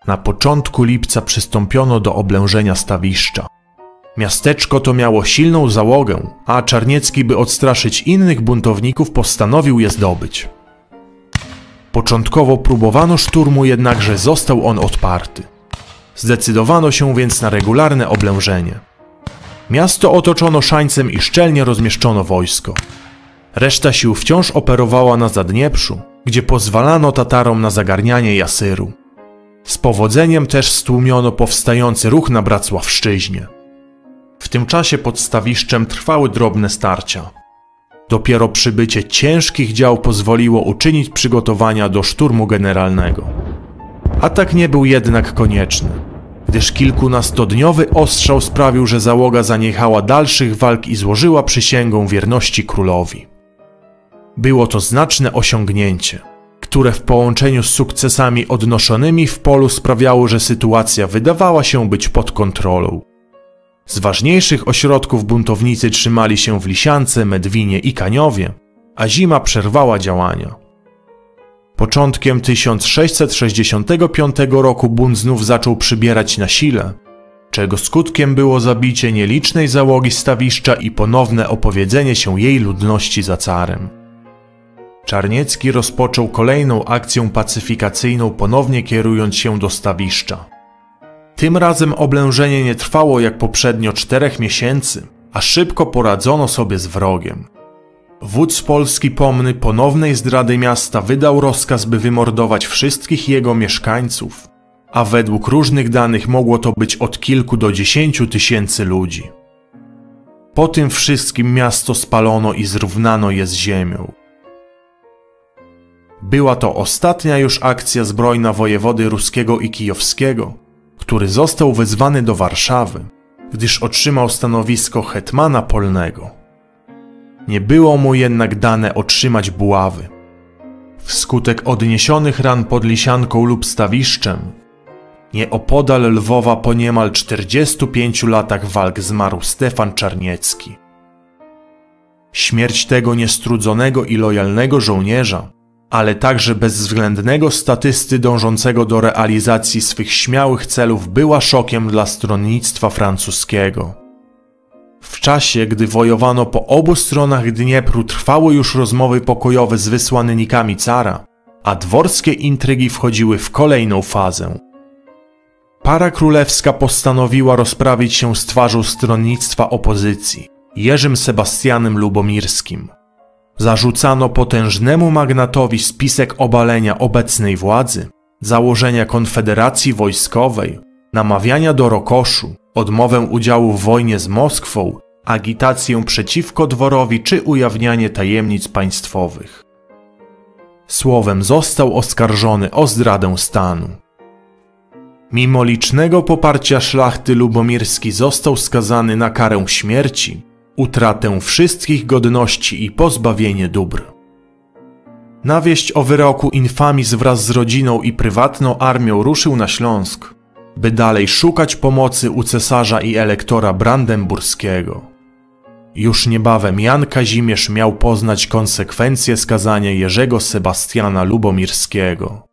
Na początku lipca przystąpiono do oblężenia Stawiszcza. Miasteczko to miało silną załogę, a Czarniecki, by odstraszyć innych buntowników, postanowił je zdobyć. Początkowo próbowano szturmu, jednakże został on odparty. Zdecydowano się więc na regularne oblężenie. Miasto otoczono szańcem i szczelnie rozmieszczono wojsko. Reszta sił wciąż operowała na Zadnieprzu, gdzie pozwalano Tatarom na zagarnianie Jasyru. Z powodzeniem też stłumiono powstający ruch na Bracławszczyźnie. W tym czasie pod Stawiszczem trwały drobne starcia. Dopiero przybycie ciężkich dział pozwoliło uczynić przygotowania do szturmu generalnego. Atak nie był jednak konieczny, gdyż kilkunastodniowy ostrzał sprawił, że załoga zaniechała dalszych walk i złożyła przysięgę wierności królowi. Było to znaczne osiągnięcie, które w połączeniu z sukcesami odnoszonymi w polu sprawiało, że sytuacja wydawała się być pod kontrolą. Z ważniejszych ośrodków buntownicy trzymali się w Lisiance, Medwinie i Kaniowie, a zima przerwała działania. Początkiem 1665 roku bunt znów zaczął przybierać na sile, czego skutkiem było zabicie nielicznej załogi Stawiszcza i ponowne opowiedzenie się jej ludności za carem. Czarniecki rozpoczął kolejną akcję pacyfikacyjną, ponownie kierując się do Stawiszcza. Tym razem oblężenie nie trwało jak poprzednio 4 miesięcy, a szybko poradzono sobie z wrogiem. Wódz Polski pomny ponownej zdrady miasta wydał rozkaz, by wymordować wszystkich jego mieszkańców, a według różnych danych mogło to być od kilku do 10 tysięcy ludzi. Po tym wszystkim miasto spalono i zrównano je z ziemią. Była to ostatnia już akcja zbrojna wojewody ruskiego i kijowskiego, który został wezwany do Warszawy, gdyż otrzymał stanowisko hetmana polnego. Nie było mu jednak dane otrzymać buławy. Wskutek odniesionych ran pod Lisianką lub Stawiszczem, nieopodal Lwowa po niemal 45 latach walk zmarł Stefan Czarniecki. Śmierć tego niestrudzonego i lojalnego żołnierza, ale także bezwzględnego statysty dążącego do realizacji swych śmiałych celów, była szokiem dla stronnictwa francuskiego. W czasie, gdy wojowano po obu stronach Dniepru, trwały już rozmowy pokojowe z wysłannikami cara, a dworskie intrygi wchodziły w kolejną fazę. Para królewska postanowiła rozprawić się z twarzą stronnictwa opozycji, Jerzym Sebastianem Lubomirskim. Zarzucano potężnemu magnatowi spisek obalenia obecnej władzy, założenia konfederacji wojskowej, namawiania do rokoszu, odmowę udziału w wojnie z Moskwą, agitację przeciwko dworowi czy ujawnianie tajemnic państwowych. Słowem, został oskarżony o zdradę stanu. Mimo licznego poparcia szlachty, Lubomirski został skazany na karę śmierci, utratę wszystkich godności i pozbawienie dóbr. Na wieść o wyroku infamis wraz z rodziną i prywatną armią ruszył na Śląsk, by dalej szukać pomocy u cesarza i elektora brandenburskiego. Już niebawem Jan Kazimierz miał poznać konsekwencje skazania Jerzego Sebastiana Lubomirskiego.